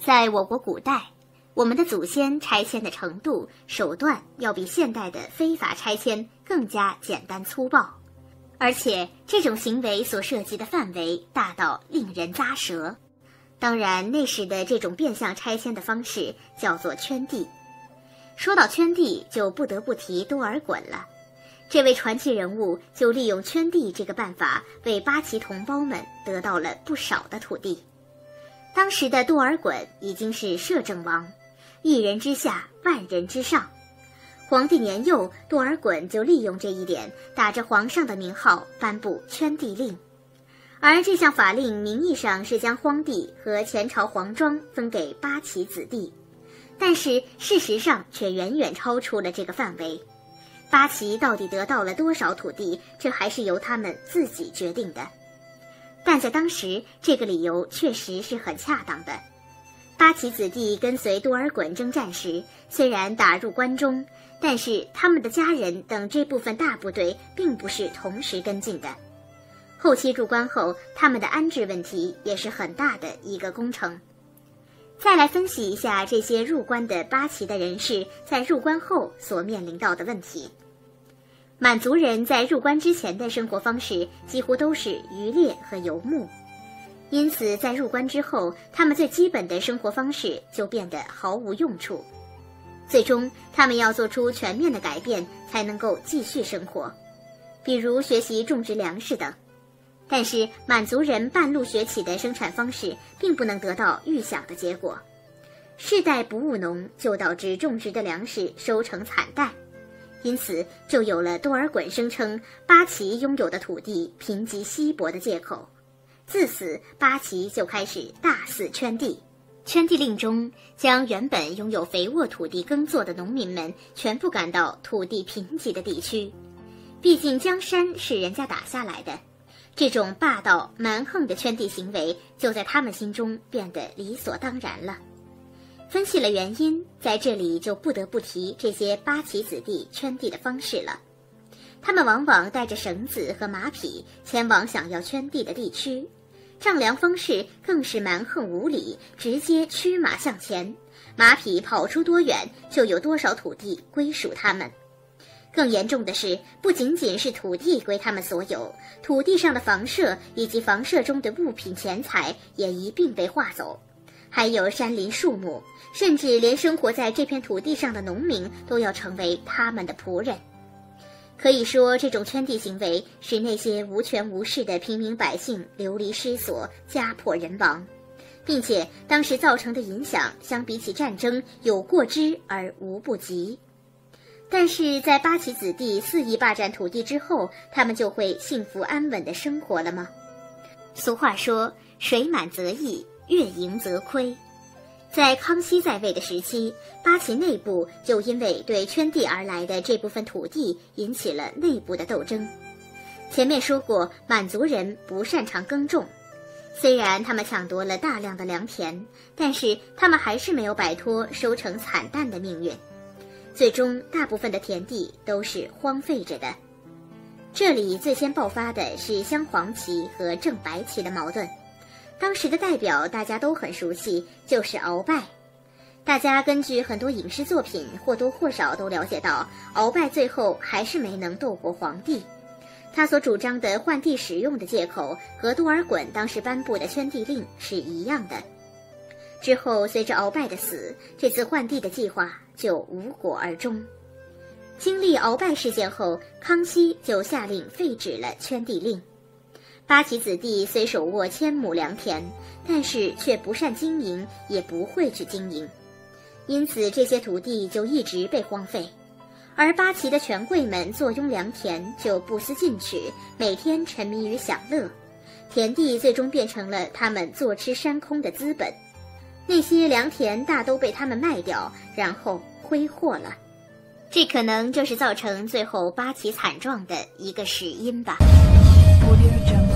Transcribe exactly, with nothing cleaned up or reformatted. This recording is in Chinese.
在我国古代，我们的祖先拆迁的程度、手段要比现代的非法拆迁更加简单粗暴，而且这种行为所涉及的范围大到令人咂舌。当然，那时的这种变相拆迁的方式叫做圈地。说到圈地，就不得不提多尔衮了。这位传奇人物就利用圈地这个办法，为八旗同胞们得到了不少的土地。当时的多尔衮已经是摄政王，一人之下，万人之上。皇帝年幼，多尔衮就利用这一点，打着皇上的名号颁布圈地令。而这项法令名义上是将荒地和前朝皇庄分给八旗子弟，但是事实上却远远超出了这个范围。八旗到底得到了多少土地，这还是由他们自己决定的。但在当时，这个理由确实是很恰当的。八旗子弟跟随多尔衮征战时，虽然打入关中，但是他们的家人等这部分大部队并不是同时跟进的。后期入关后，他们的安置问题也是很大的一个工程。再来分析一下这些入关的八旗的人士在入关后所面临到的问题。满族人在入关之前的生活方式几乎都是渔猎和游牧，因此在入关之后，他们最基本的生活方式就变得毫无用处。最终，他们要做出全面的改变，才能够继续生活，比如学习种植粮食等。但是满族人半路学起的生产方式并不能得到预想的结果，世代不务农，就导致种植的粮食收成惨淡，因此就有了多尔衮声称八旗拥有的土地贫瘠稀薄的借口。自此，八旗就开始大肆圈地。圈地令中，将原本拥有肥沃土地耕作的农民们全部赶到土地贫瘠的地区，毕竟江山是人家打下来的。这种霸道蛮横的圈地行为就在他们心中变得理所当然了。分析了原因，在这里就不得不提这些八旗子弟圈地的方式了。他们往往带着绳子和马匹前往想要圈地的地区，丈量方式更是蛮横无理，直接驱马向前，马匹跑出多远，就有多少土地归属他们。更严重的是，不仅仅是土地归他们所有，土地上的房舍以及房舍中的物品钱财也一并被划走，还有山林树木，甚至连生活在这片土地上的农民都要成为他们的仆人。可以说，这种圈地行为使那些无权无势的平民百姓流离失所，家破人亡，并且当时造成的影响相比起战争有过之而无不及。但是在八旗子弟肆意霸占土地之后，他们就会幸福安稳的生活了吗？俗话说，水满则溢，月盈则亏。在康熙在位的时期，八旗内部就因为对圈地而来的这部分土地引起了内部的斗争。前面说过，满族人不擅长耕种，虽然他们抢夺了大量的良田，但是他们还是没有摆脱收成惨淡的命运。最终，大部分的田地都是荒废着的。这里最先爆发的是镶黄旗和正白旗的矛盾。当时的代表大家都很熟悉，就是鳌拜。大家根据很多影视作品或多或少都了解到，鳌拜最后还是没能斗过皇帝。他所主张的换地使用的借口和多尔衮当时颁布的圈地令是一样的。之后随着鳌拜的死，这次换地的计划就无果而终。经历鳌拜事件后，康熙就下令废止了圈地令。八旗子弟虽手握千亩良田，但是却不善经营，也不会去经营，因此这些土地就一直被荒废。而八旗的权贵们坐拥良田，就不思进取，每天沉迷于享乐，田地最终变成了他们坐吃山空的资本。那些良田大都被他们卖掉，然后挥霍了。这可能就是造成最后八旗惨状的一个始因吧。